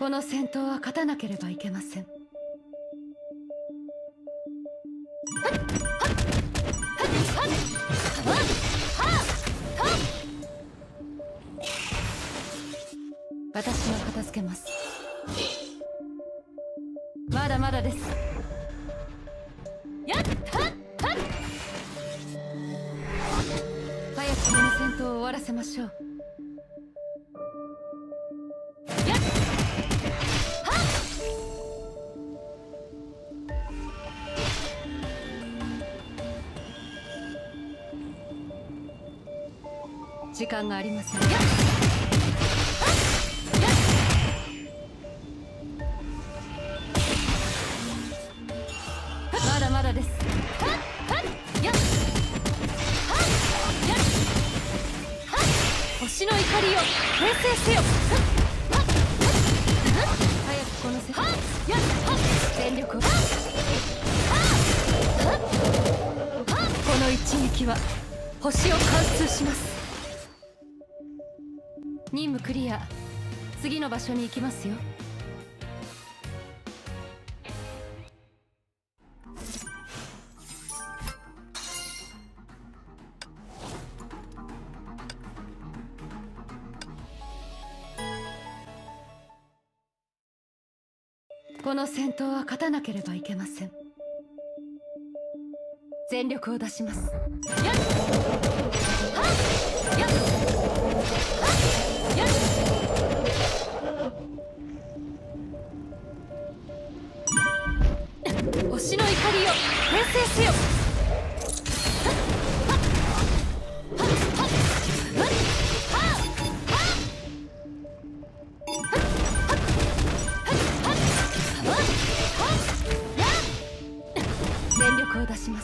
この戦闘は勝たなければいけません。私が片付けます。まだまだです。やったっ早くこの戦闘を終わらせましょう。時間がありません。まだまだです。星の怒りを平成せよ。早くこの全力を。この一撃は星を貫通します。任務クリア。次の場所に行きますよ。この戦闘は勝たなければいけません。全力を出します。星の怒りを転生せよ。全力を出します。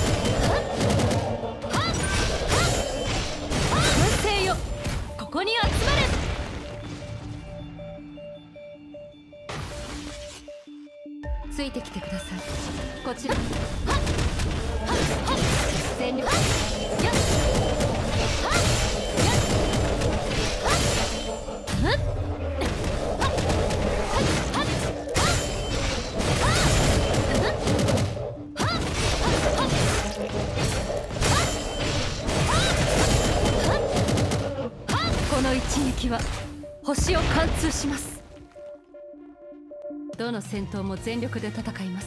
運勢よ、ここに集まれ。ついてきてください。こちら。全力。この一撃は星を貫通します。どの戦闘も全力で戦います。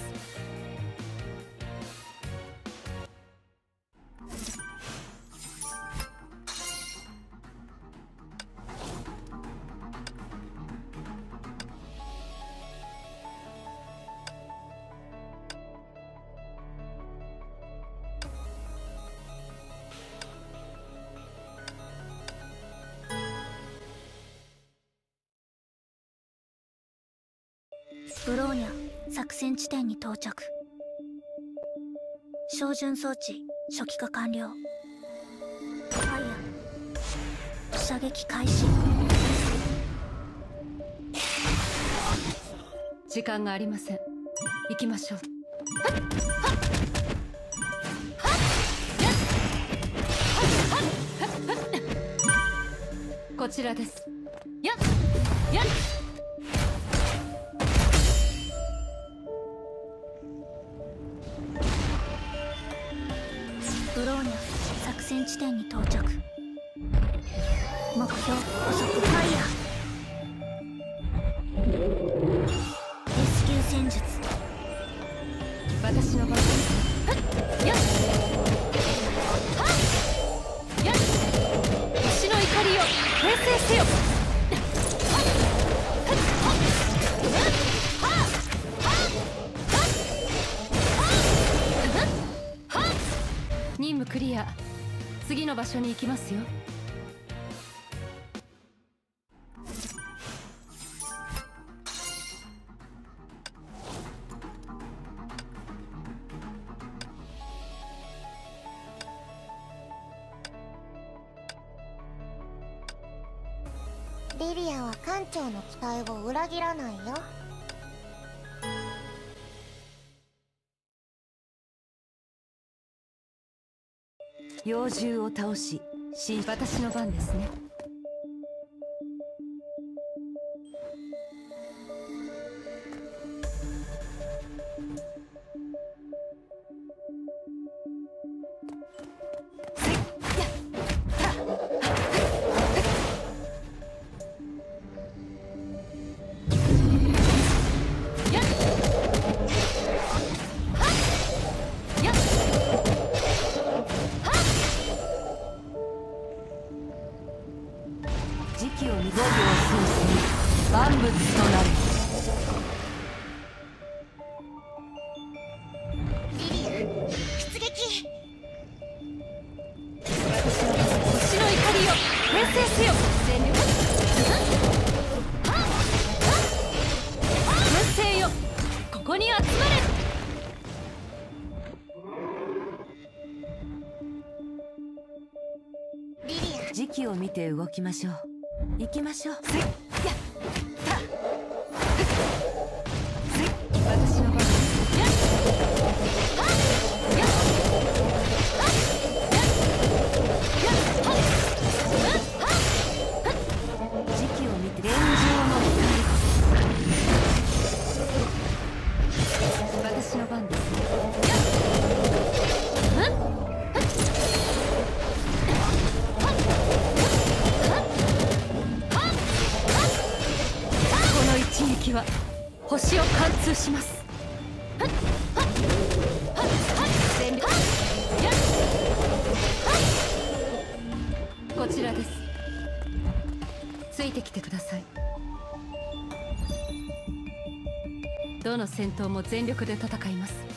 ブローニャ作戦地点に到着。照準装置初期化完了。ファイヤ射撃開始。 時間がありません。行きましょう。こちらです。やっやっブローニャ作戦地点に到着。目標捕捉ファイヤー。レスキュー戦術。 私の番です。やっやっ星の怒りを平成せよ。任務クリア。次の場所に行きますよ。 リリアは艦長の期待を裏切らないよ。 妖獣を倒し、私の番ですね。 機を見て動きましょう。行きましょう。 私の番です。 時期を見て現状の私の番です。この一撃は星を貫通します。全力。こちらです。ついてきてください。どの戦闘も全力で戦います。